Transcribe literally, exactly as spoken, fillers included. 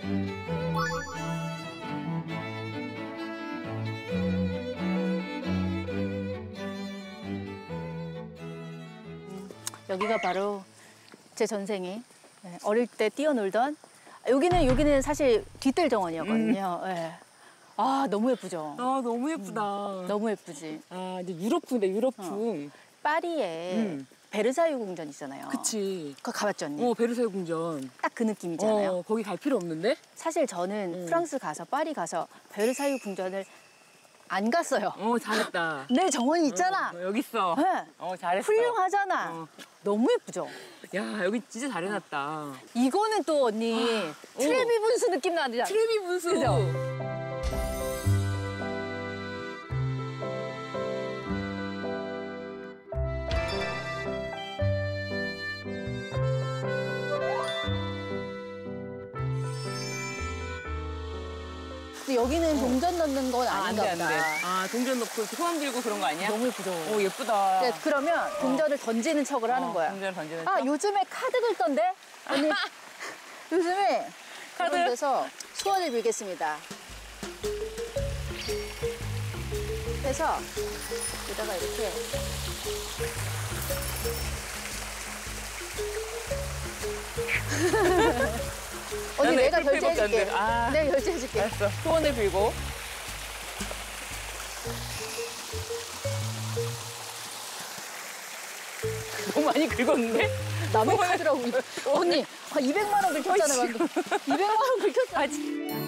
여기가 바로 제 전생이 어릴 때 뛰어놀던, 여기는 여기는 사실 뒷뜰 정원이었거든요. 음. 네. 아 너무 예쁘죠. 아 너무 예쁘다. 음, 너무 예쁘지. 아 이제 유럽풍인데 유럽풍. 어. 파리에 음. 베르사유 궁전 있잖아요. 그치. 그거 가봤죠 언니? 어 베르사유 궁전. 딱 그 느낌이잖아요. 어, 거기 갈 필요 없는데? 사실 저는 음. 프랑스 가서 파리 가서 베르사유 궁전을 안 갔어요. 어 잘했다. 내 정원이 있잖아. 어, 여기 있어. 네. 어 잘했어. 훌륭하잖아. 어. 너무 예쁘죠? 야 여기 진짜 잘 해놨다. 이거는 또 언니 아, 트레비 분수 느낌 나잖아. 트레비 분수. 그죠? 근데 여기는 어. 동전 넣는 건 아, 아닌가 안 돼, 보다. 안 돼. 아, 동전 넣고 소원 빌고 그런 거 아니야? 너무 예쁘죠. 오, 예쁘다. 네, 그러면 동전을 어. 던지는 척을 하는 어, 거야. 동전을 던지는 아, 척? 요즘에 카드 긁던데? 언니, 요즘에 카드? 그런 데서 소원을 빌겠습니다. 해서 여기다가 이렇게 언니 내가 결제해줄게. 아, 내가 결제해줄게. 알았어. 소원을 빌고. 너무 많이 긁었는데? 남의 카드라고. 언니, 이백만 원 긁혔잖아, 방금. 이백만 원 긁혔어. 아직.